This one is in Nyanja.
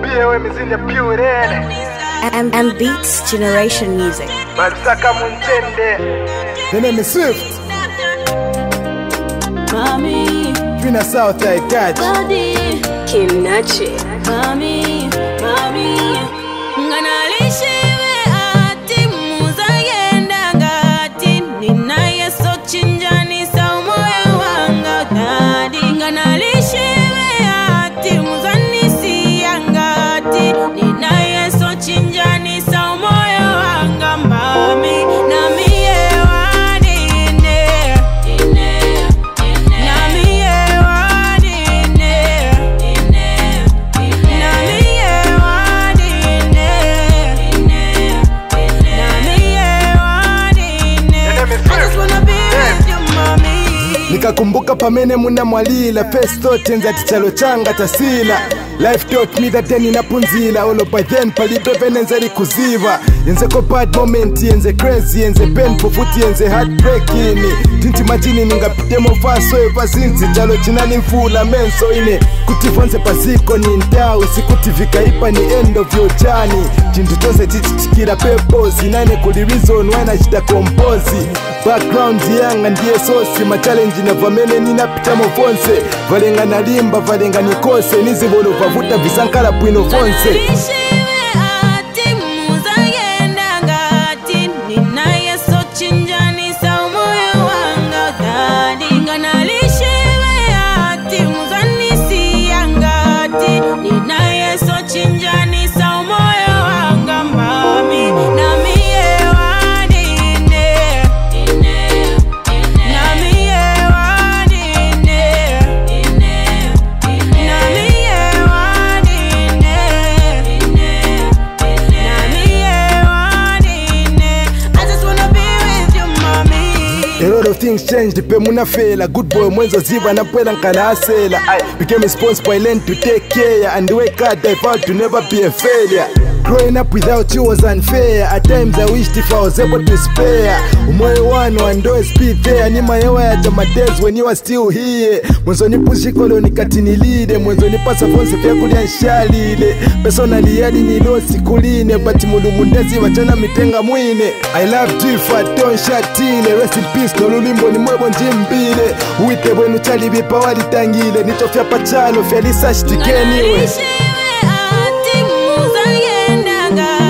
And Beats Generation Music. The name is Swift. Mami, Trina South I catch. Body, Kinachi. Mami, nganalishiwe ati muzayenda ngati ninaye so chinjani sa umoyo wanga dadi nganalishiwe ati muzanisi ngati ninaye so chinjani sa umoyo wanga mami na nikakumbuka pamene muna mwalila first thought enza tichalo changa tasila life taught me that then inapunzila all by then palibe venenza likuziva yenzeko bad moment yenze crazy yenze painful futi yenze heartbreaking tinti majini ningapitemo faso eva zinzi chalo chinani mfula menso ine kutivonze pasiko ni ndau sikuti vikaipa ni end of your journey chintu chose chichitikira purpose inane kuli reason wana chita compose background yanga ndiye sosi machallenge na vamene ninapita mofonse valenga nalimba valenga nikose nizivolo vavuta visankala bwino vonse A lot of things changed, pe muna fela. Good boy mwenzo ziva na pwela nkala asela. I became responsible, I learned to take care and work hard, I vowed to never be a failure. Growing up without you was unfair. At times I wished if I was able to spare. Umoyo wano and always be there. Ni mayewa ya jama days when you are still here. Mwenzo ni pushikolo ni katinilide. Mwenzo ni pasa fonse fya kulia nshalile. Personally yadi ni losi kuline. But mulu mundezi wachana mitenga mwine. I loved you for don't shatile. Rest in peace no lulimbo ni mwebo njimbile. Uite bwenu chali bipa wali tangile. Nitofya pachalo fya lisash tikeniwe. God.